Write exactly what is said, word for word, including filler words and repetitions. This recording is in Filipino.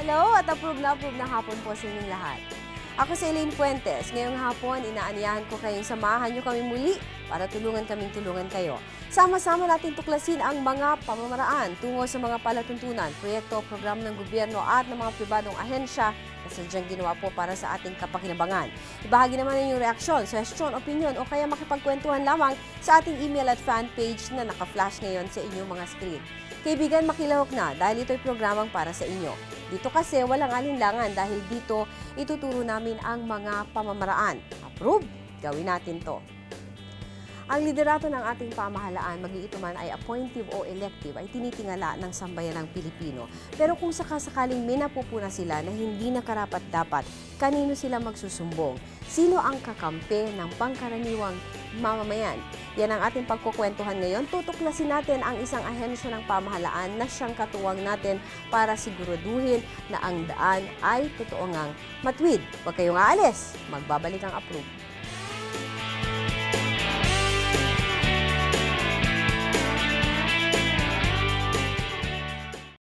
Hello at approve na approve na hapon po sa inyong lahat. Ako si Elaine Fuentes. Ngayong hapon, inaanyahan ko kayong samahan nyo kami muli para tulungan kaming tulungan kayo. Sama-sama natin tuklasin ang mga pamamaraan tungo sa mga palatuntunan, proyekto, programa ng gobyerno at ng mga pribadong ahensya na sadyang ginawa po para sa ating kapakinabangan. Ibahagi naman ninyong reaksyon, suggestion, opinion o kaya makipagkwentuhan lamang sa ating email at fan page na naka-flash ngayon sa inyong mga screen. Kaibigan, makilahok na dahil ito'y programang para sa inyo. Dito kasi walang alinlangan dahil dito ituturo namin ang mga pamamaraan. Approve? Gawin natin to. Ang liderato ng ating pamahalaan, maging ito man ay appointive o elective, ay tinitingala ng sambayanang Pilipino. Pero kung sakasakaling may napupuna sila na hindi nakarapat-dapat, kanino sila magsusumbong? Sino ang kakampi ng pangkaraniwang mamamayan? Yan ang ating pagkukwentuhan ngayon. Tutuklasin natin ang isang ahensya ng pamahalaan na siyang katuwang natin para siguraduhin na ang daan ay totoo ngang matwid. Huwag kayong aalis. Magbabalik ang approve.